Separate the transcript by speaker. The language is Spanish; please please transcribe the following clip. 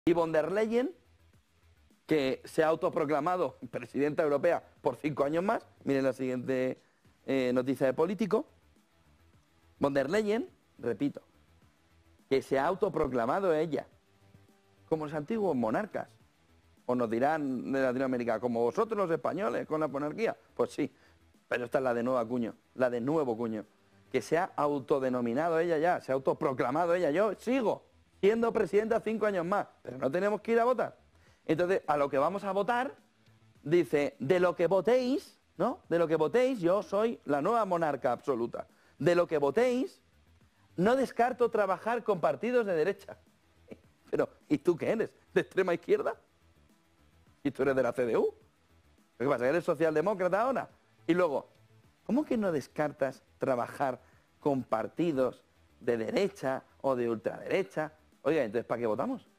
Speaker 1: Y von der Leyen, que se ha autoproclamado presidenta europea por 5 años más, miren la siguiente noticia de Político. Von der Leyen, repito, que se ha autoproclamado ella como los antiguos monarcas. O nos dirán de Latinoamérica, como vosotros los españoles con la monarquía. Pues sí, pero esta es la de nuevo cuño, la de nuevo cuño. Que se ha autodenominado ella ya, se ha autoproclamado ella. Yo sigo siendo presidenta 5 años más, pero no tenemos que ir a votar. Entonces, a lo que vamos a votar, dice, de lo que votéis, ¿no? De lo que votéis, yo soy la nueva monarca absoluta. De lo que votéis, no descarto trabajar con partidos de derecha. Pero, ¿y tú qué eres? ¿De extrema izquierda? ¿Y tú eres de la CDU? ¿Qué pasa? ¿Eres socialdemócrata ahora? Y luego, ¿cómo que no descartas trabajar con partidos de derecha o de ultraderecha? Oiga, entonces, ¿para qué votamos?